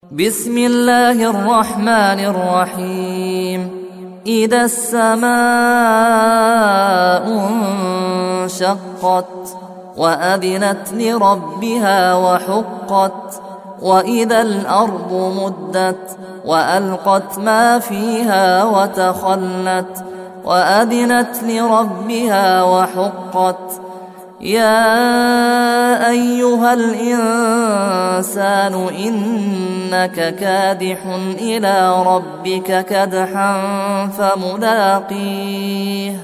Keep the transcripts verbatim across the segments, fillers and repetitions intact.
بسم الله الرحمن الرحيم. إذا السماء انشقت وأذنت لربها وحقت وإذا الأرض مدت وألقت ما فيها وتخلت وأذنت لربها وحقت يا أيها الإنسان إنك كادح إلى ربك كدحا فملاقيه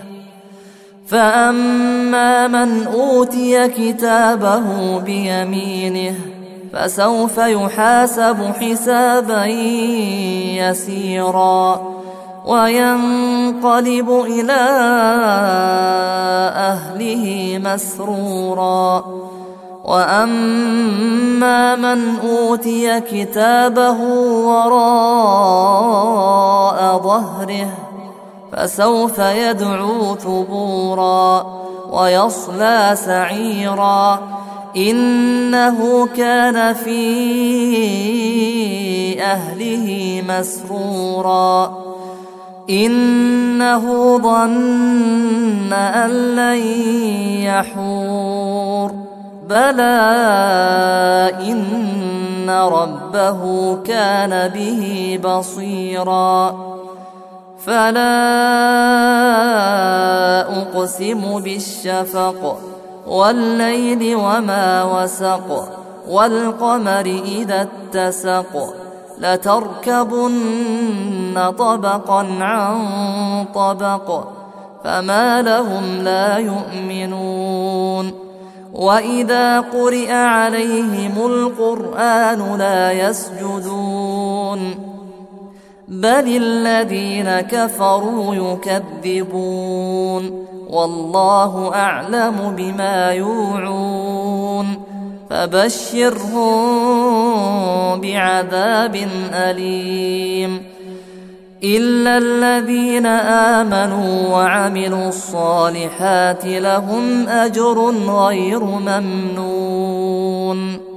فأما من أوتي كتابه بيمينه فسوف يحاسب حسابا يسيرا وينقلب إلى أهله مسرورا وأما من أوتي كتابه وراء ظهره فسوف يدعو ثبورا ويصلى سعيرا إنه كان في أهله مسرورا إنه ظن أن لن يحور بلى إن ربه كان به بصيرا فلا أقسم بالشفق والليل وما وسق والقمر إذا اتسق لتركبن طبقا عن طبق فما لهم لا يؤمنون وإذا قرئ عليهم القرآن لا يسجدون بل الذين كفروا يكذبون والله أعلم بما يوعون فبشرهم بعذاب أليم إلا الذين آمنوا وعملوا الصالحات لهم أجر غير ممنون.